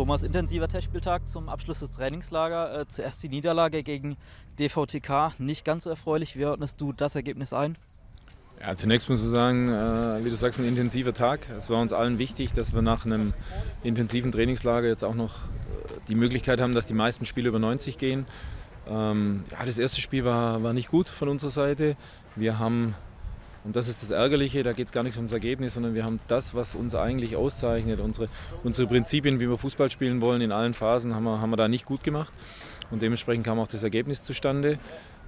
Thomas, intensiver Testspieltag zum Abschluss des Trainingslagers. Zuerst die Niederlage gegen DVTK, nicht ganz so erfreulich. Wie ordnest du das Ergebnis ein? Ja, zunächst muss man sagen, wie du sagst, ein intensiver Tag. Es war uns allen wichtig, dass wir nach einem intensiven Trainingslager jetzt auch noch die Möglichkeit haben, dass die meisten Spiele über 90 gehen. Ja, das erste Spiel war nicht gut von unserer Seite. Wir haben, und das ist das Ärgerliche, da geht es gar nicht ums Ergebnis, sondern wir haben das, was uns eigentlich auszeichnet, unsere Prinzipien, wie wir Fußball spielen wollen, in allen Phasen, haben wir da nicht gut gemacht. Und dementsprechend kam auch das Ergebnis zustande.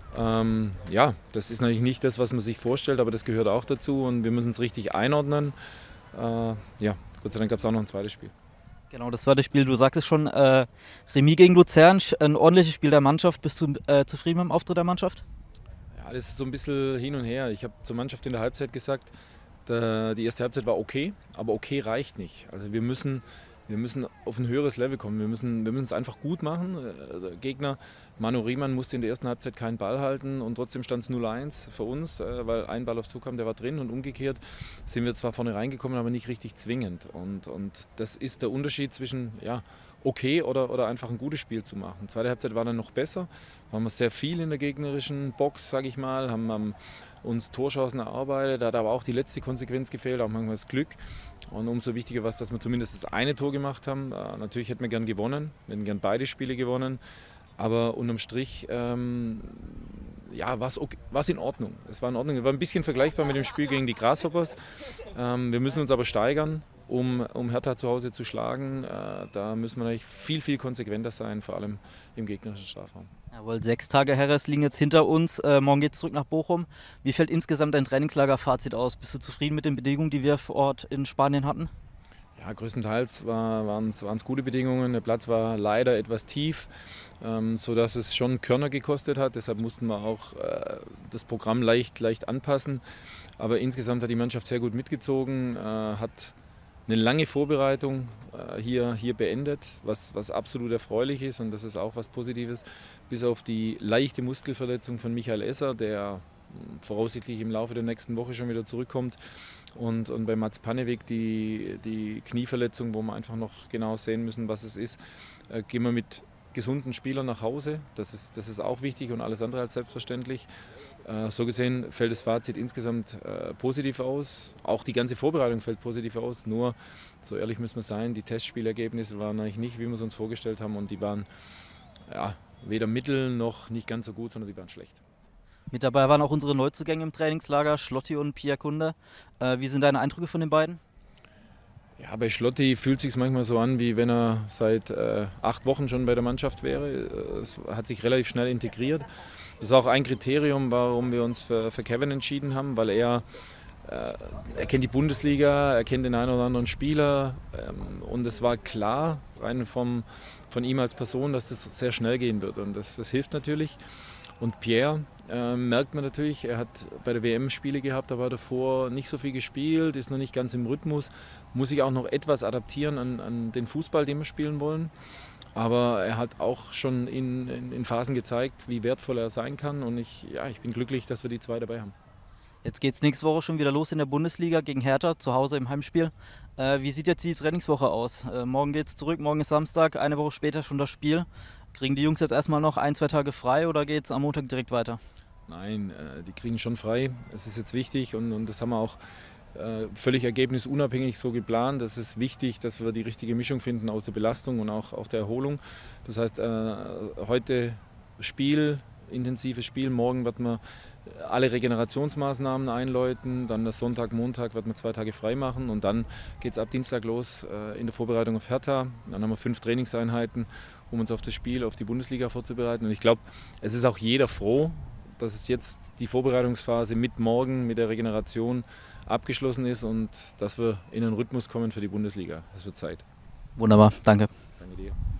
Ja, das ist natürlich nicht das, was man sich vorstellt, aber das gehört auch dazu und wir müssen es richtig einordnen. Ja, Gott sei Dank gab es auch noch ein zweites Spiel. Genau, das zweite Spiel, du sagst es schon, Remis gegen Luzern, ein ordentliches Spiel der Mannschaft. Bist du zufrieden mit dem Auftritt der Mannschaft? Ja, das ist so ein bisschen hin und her. Ich habe zur Mannschaft in der Halbzeit gesagt, die erste Halbzeit war okay, aber okay reicht nicht. Also wir müssen auf ein höheres Level kommen. Wir müssen es einfach gut machen. Der Gegner, Manu Riemann, musste in der ersten Halbzeit keinen Ball halten und trotzdem stand es 0-1 für uns, weil ein Ball aufs Tor kam, der war drin und umgekehrt sind wir zwar vorne reingekommen, aber nicht richtig zwingend. Und das ist der Unterschied zwischen okay oder einfach ein gutes Spiel zu machen. Die zweite Halbzeit war dann noch besser, waren wir sehr viel in der gegnerischen Box, sage ich mal, haben uns Torchancen erarbeitet, da hat aber auch die letzte Konsequenz gefehlt, auch manchmal das Glück. Und umso wichtiger war es, dass wir zumindest das eine Tor gemacht haben. Natürlich hätten wir gern gewonnen, wir hätten gern beide Spiele gewonnen, aber unterm Strich war es in Ordnung. Es war in Ordnung. Es war ein bisschen vergleichbar mit dem Spiel gegen die Grasshoppers. Wir müssen uns aber steigern, um Hertha zu Hause zu schlagen. Da müssen wir natürlich viel konsequenter sein, vor allem im gegnerischen Strafraum. Jawohl, 6 Tage Heres liegen jetzt hinter uns. Morgen geht es zurück nach Bochum. Wie fällt insgesamt dein Trainingslager-Fazit aus? Bist du zufrieden mit den Bedingungen, die wir vor Ort in Spanien hatten? Ja, größtenteils waren es gute Bedingungen. Der Platz war leider etwas tief, sodass es schon Körner gekostet hat. Deshalb mussten wir auch das Programm leicht anpassen. Aber insgesamt hat die Mannschaft sehr gut mitgezogen, hat eine lange Vorbereitung hier beendet, was absolut erfreulich ist und das ist auch was Positives, bis auf die leichte Muskelverletzung von Michael Esser, der voraussichtlich im Laufe der nächsten Woche schon wieder zurückkommt und bei Mats Pannewick die Knieverletzung, wo wir einfach noch genau sehen müssen, was es ist, gehen wir mit gesunden Spielern nach Hause, das ist auch wichtig und alles andere als selbstverständlich. So gesehen fällt das Fazit insgesamt positiv aus. Auch die ganze Vorbereitung fällt positiv aus. Nur, so ehrlich müssen wir sein, die Testspielergebnisse waren eigentlich nicht, wie wir es uns vorgestellt haben. Und die waren weder mittel noch nicht ganz so gut, sondern die waren schlecht. Mit dabei waren auch unsere Neuzugänge im Trainingslager, Schlotti und Pia Kunde. Wie sind deine Eindrücke von den beiden? Ja, bei Schlotti fühlt es sich manchmal so an, wie wenn er seit 8 Wochen schon bei der Mannschaft wäre. Es hat sich relativ schnell integriert. Das war auch ein Kriterium, warum wir uns für Kevin entschieden haben, weil er kennt die Bundesliga, er kennt den einen oder anderen Spieler und es war klar, rein von ihm als Person, dass das sehr schnell gehen wird und das hilft natürlich. Und Pierre merkt man natürlich, er hat bei der WM Spiele gehabt, aber davor nicht so viel gespielt, ist noch nicht ganz im Rhythmus, muss sich auch noch etwas adaptieren an den Fußball, den wir spielen wollen. Aber er hat auch schon in Phasen gezeigt, wie wertvoll er sein kann und ich bin glücklich, dass wir die 2 dabei haben. Jetzt geht es nächste Woche schon wieder los in der Bundesliga gegen Hertha, zu Hause im Heimspiel. Wie sieht jetzt die Trainingswoche aus? Morgen geht es zurück, morgen ist Samstag, eine Woche später schon das Spiel. Kriegen die Jungs jetzt erstmal noch 1, 2 Tage frei oder geht es am Montag direkt weiter? Nein, die kriegen schon frei. Es ist jetzt wichtig und das haben wir auch völlig ergebnisunabhängig so geplant. Das ist wichtig, dass wir die richtige Mischung finden aus der Belastung und auch der Erholung. Das heißt, heute intensives Spiel, morgen wird man alle Regenerationsmaßnahmen einläuten, dann der Sonntag, Montag wird man 2 Tage frei machen und dann geht es ab Dienstag los in der Vorbereitung auf Hertha. Dann haben wir 5 Trainingseinheiten, um uns auf das Spiel, auf die Bundesliga vorzubereiten. Und ich glaube, es ist auch jeder froh, dass es jetzt die Vorbereitungsphase mit morgen, mit der Regeneration abgeschlossen ist und dass wir in einen Rhythmus kommen für die Bundesliga. Das wird Zeit. Wunderbar, danke. Danke dir.